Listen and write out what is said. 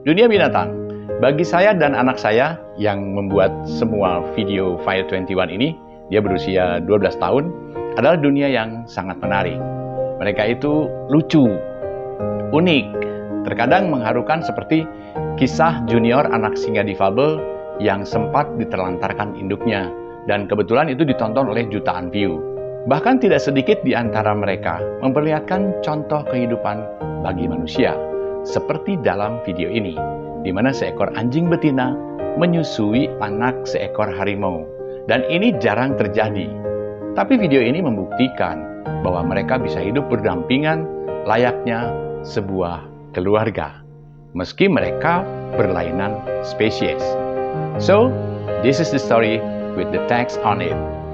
Dunia binatang. Bagi saya dan anak saya yang membuat semua video Fire 21 ini, dia berusia 12 tahun, adalah dunia yang sangat menarik. Mereka itu lucu, unik, terkadang mengharukan seperti kisah junior anak singa difabel yang sempat diterlantarkan induknya, dan kebetulan itu ditonton oleh jutaan view. Bahkan tidak sedikit di antara mereka memperlihatkan contoh kehidupan bagi manusia, seperti dalam video ini, di mana seekor anjing betina menyusui anak seekor harimau. Dan ini jarang terjadi. Tapi video ini membuktikan bahwa mereka bisa hidup berdampingan layaknya sebuah keluarga, meski mereka berlainan spesies. So, this is the story with the text on it.